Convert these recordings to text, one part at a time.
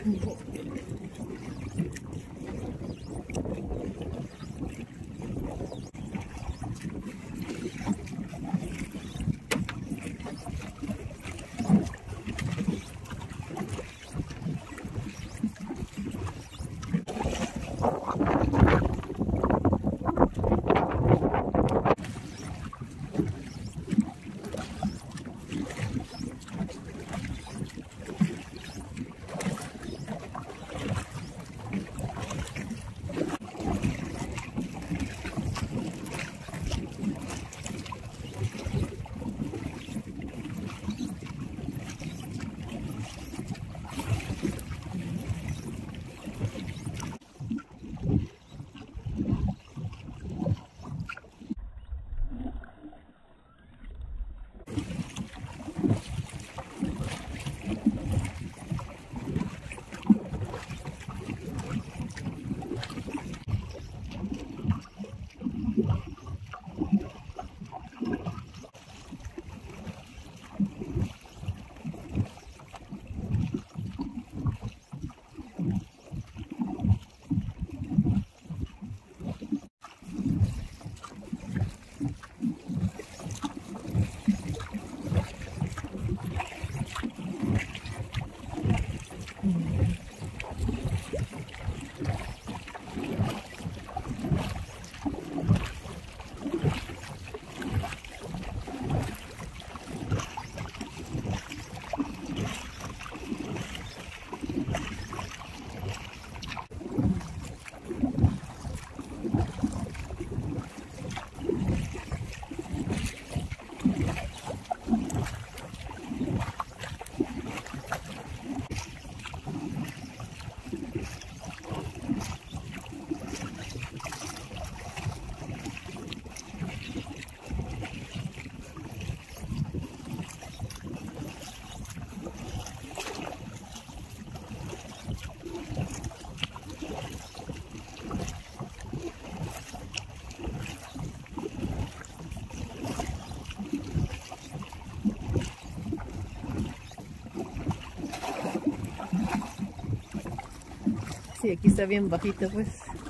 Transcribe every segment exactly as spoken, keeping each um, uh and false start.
Sí, aquí está bien bajito, pues.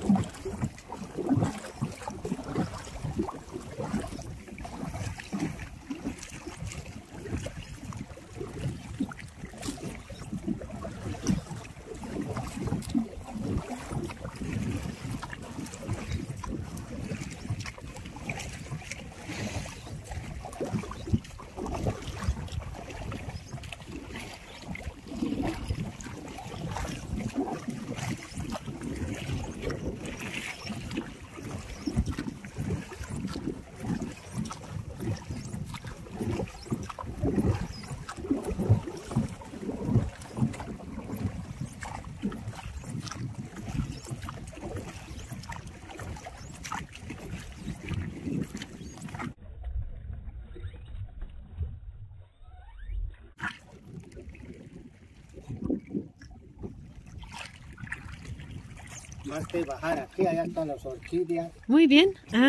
Más que bajar aquí, allá están las orquídeas. Muy bien. Ajá.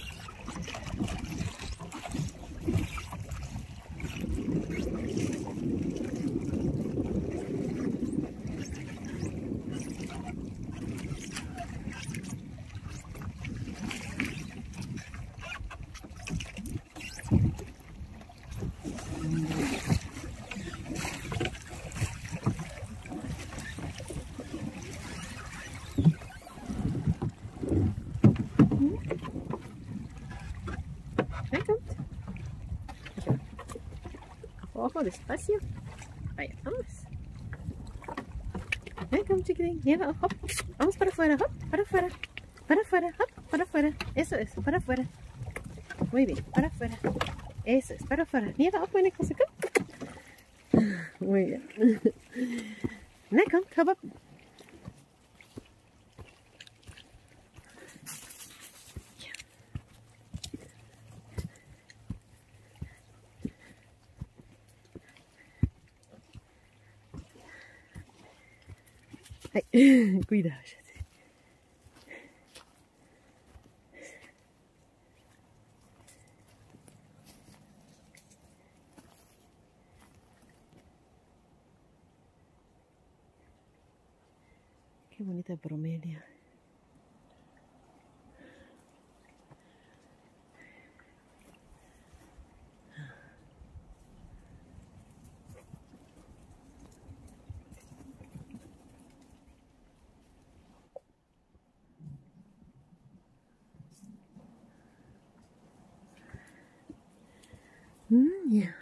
Ahí kommt. Ojo, despacio. Vaya, vamos. Ahí kommt, chiquitín. Lleva, hop. Vamos para afuera, hop, para afuera. Para afuera, hop, para afuera. Eso es, para afuera. Muy bien, para afuera. Eso es, para afuera. Lleva, hop, meine Kusse, komm. Muy bien. Na komm, komm, hop. Ay, cuidado. Qué bonita bromelia. Mm, yeah.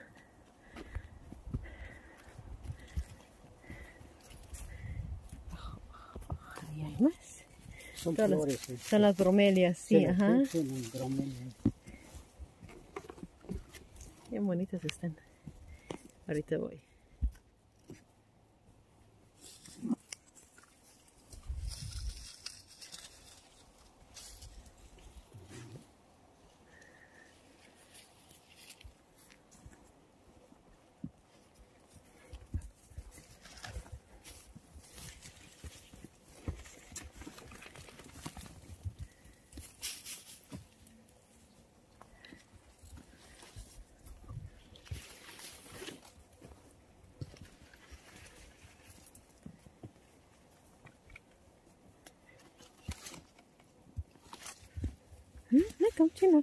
Ahí hay más. Son Todas las- flores. eh. Son las bromelias, sí, Sí, ajá. sí, son bromelias. Bien bonitas están. Ahorita voy. Mm, lecker, chino.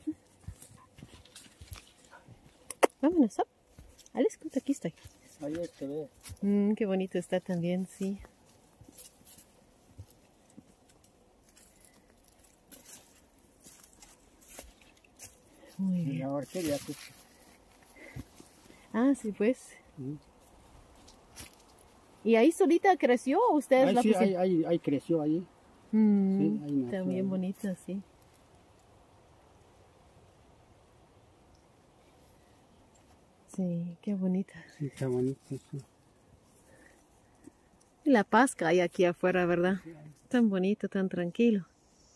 Vámonos, up. Alles gut, aquí estoy. Ahí este, ve. Mm, qué bonito está también, sí. Muy Y bien. la orquídea. Pues. Ah, sí, pues. Mm. ¿Y ahí solita creció o ustedes Ahí la sí, pusieron? ahí, ahí, ahí creció ahí. Mm, Sí, ahí nació también ahí. bonita, sí. Sí, qué bonita. Sí, está bonito. Sí. Y la paz que hay aquí afuera, ¿verdad? Tan bonito, tan tranquilo.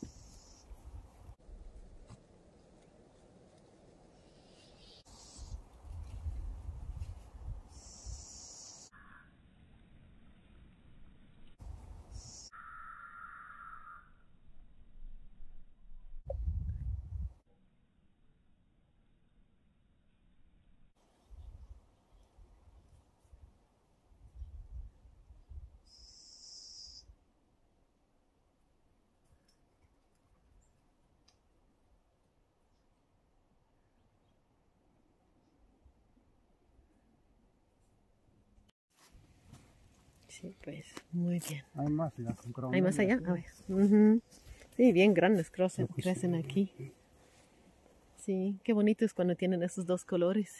Sí, pues, muy bien. Hay más, las ¿Hay más allá? bromelias, A ver. Ujú. Sí, bien grandes crecen, Lo que crecen sí. aquí. Sí, qué bonito es cuando tienen esos dos colores.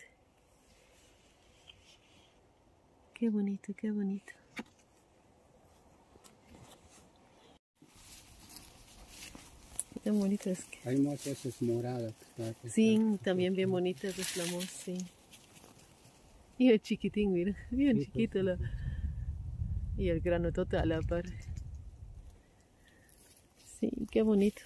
Qué bonito, qué bonito. Qué bonito es que... Hay más esas moradas. ¿Sabes? Sí, también bien bonitas de flamos, sí. Y el chiquitín, mira, bien Sí, pues, chiquito. La... Y el granotote a la par. Sí, qué bonitos.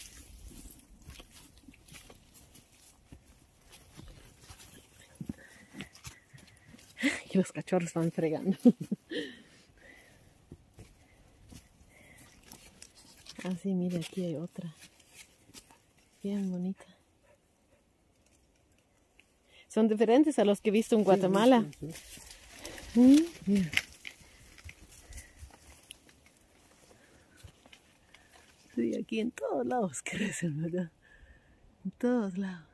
Y los cachorros van fregando. Ah, sí, mira, aquí hay otra. Bien bonita. Son diferentes a los que he visto en Guatemala. Sí, sí, sí. Mm, mira. Sí, aquí en todos lados crecen, ¿verdad? En todos lados.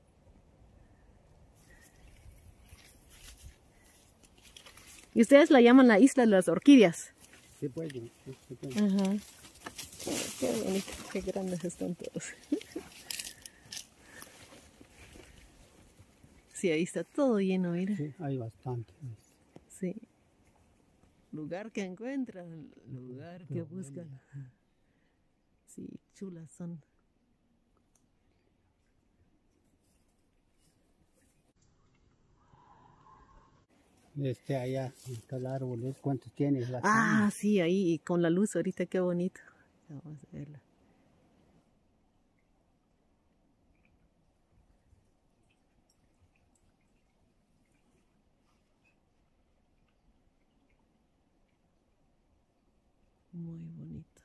Y ustedes la llaman la isla de las orquídeas. Sí, pues, sí, sí, pues. Ajá. Oh, qué bonito, qué grandes están todos. Sí, ahí está todo lleno, mira. Sí, hay bastante. Sí. Lugar que encuentran, lugar que buscan. Sí, chulas son. Este allá, el árbol, ¿ves cuántos tienes? La Ah, sí, ahí y con la luz ahorita, qué bonito. Vamos a verla. Muy bonito.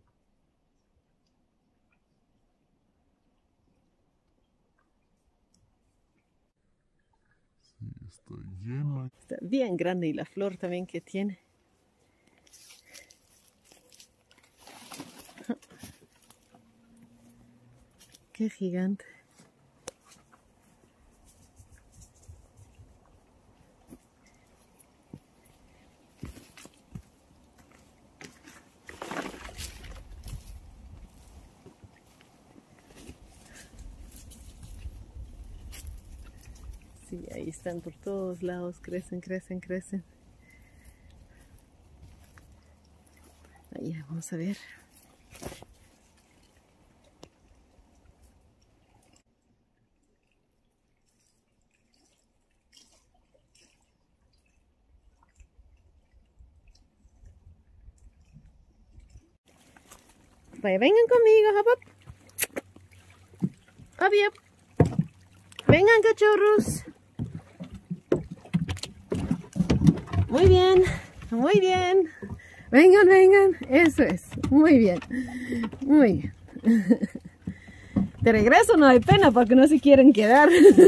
Sí, está llena. Está bien grande y la flor también que tiene. Qué gigante. Sí, ahí están por todos lados, crecen, crecen, crecen. Ahí, vamos a ver. Vaya, vengan conmigo, hop, hop. Hop, hop. Vengan, cachorros. Muy bien, muy bien. Vengan, vengan. Eso es. Muy bien. Muy bien. De regreso no hay pena porque no se quieren quedar.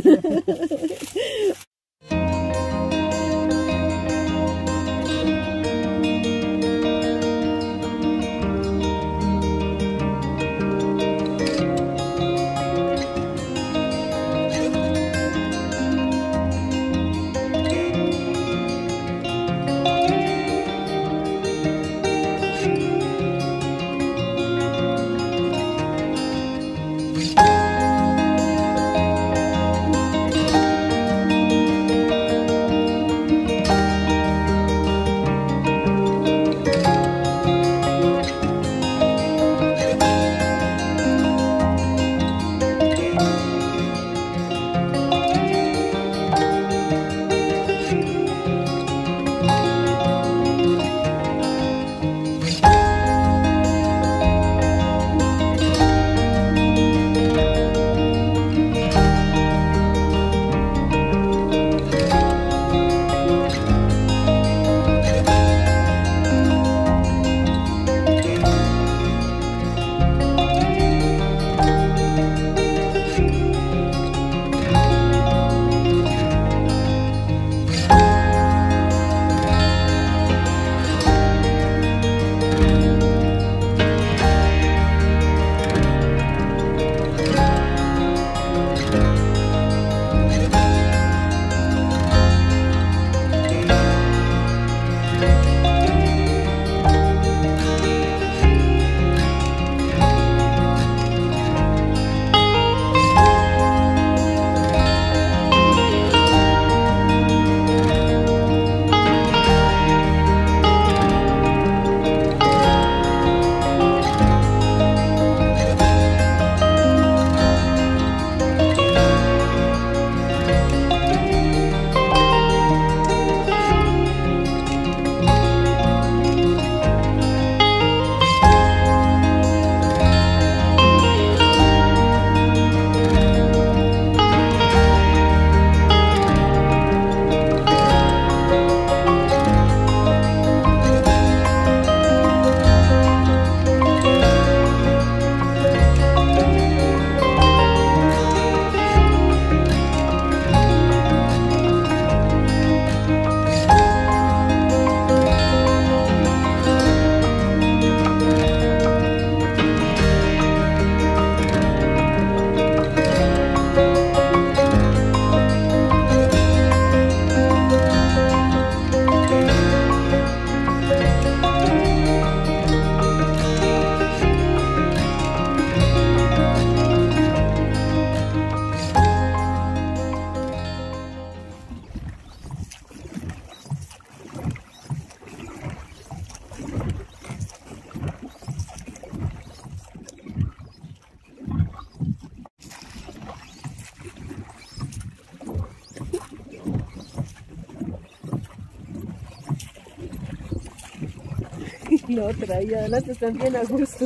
La otra, ahí adelante están bien a gusto.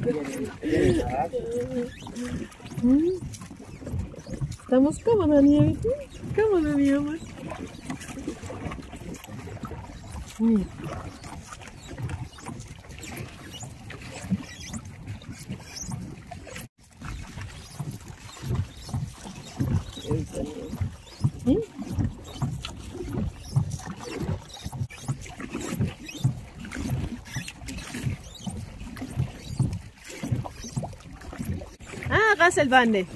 Estamos cómodos, Nieve. Cómodos, mi amor. Mira. ¿Sí? Hasselbande.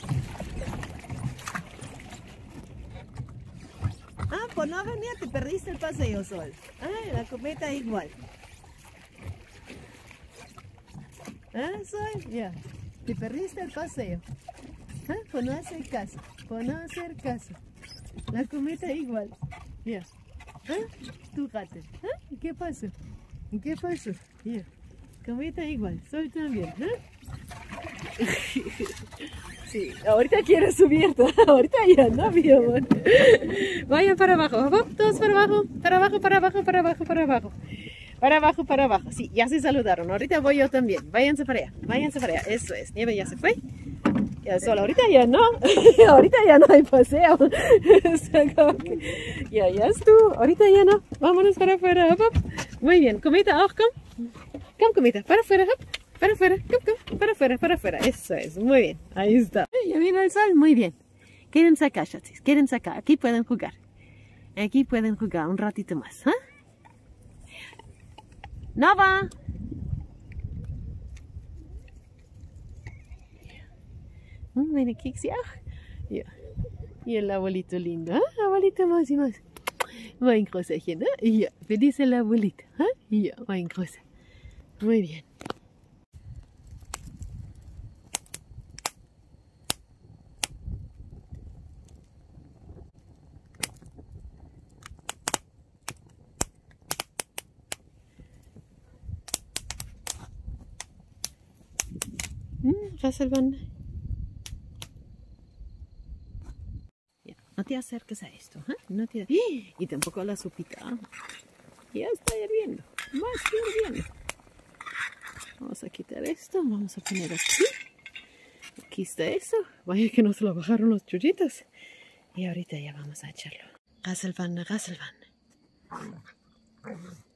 Ah, por no venir te perdiste el paseo, Sol. Ah, la cometa igual. Ah, Sol, ya. Te perdiste el paseo. Ah, por no hacer caso. Por no hacer caso. La cometa igual. Ya. Ah, tú gato. Ah, ¿qué pasó? ¿Qué pasó? Ya. Cometa igual. Sol también. ¿Ah? Sí, ahorita quiero subir, ahorita ya no, mi amor. Vayan para abajo, vamos todos para abajo, para abajo, para abajo, para abajo, para abajo. Para abajo, para abajo. Sí, ya se saludaron. Ahorita voy yo también. Váyanse para allá, váyanse para allá. Eso es. Nieve ya se fue. Ya solo, ahorita ya no. Ahorita ya no hay paseo. Ya, ya estuvo. Ahorita ya no. Vámonos para afuera. Muy bien. Comita, auch, komm. Komm, comita, para afuera, hop. Para afuera, para afuera, para afuera. Eso es, muy bien. Ahí está. Ya vino el sol, muy bien. Quédense acá, chatis, quédense acá. Aquí pueden jugar. Aquí pueden jugar un ratito más. ¿eh? Nova. Mira, Kixi. Ja. Y el abuelito lindo. ¿eh? Abuelito más y más. Muy große, ¿eh? Ja. ¿Qué dice el abuelito? ¿eh? Ja, muy große. Muy bien. Hasselbande. No te acerques a esto, ¿eh? No te... Y tampoco a la sopita. Ya está hirviendo, más que hirviendo. Vamos a quitar esto, vamos a poner aquí. Aquí está eso. Vaya que nos lo bajaron los chullitos. Y ahorita ya vamos a echarlo. Hasselbande, Hasselbande.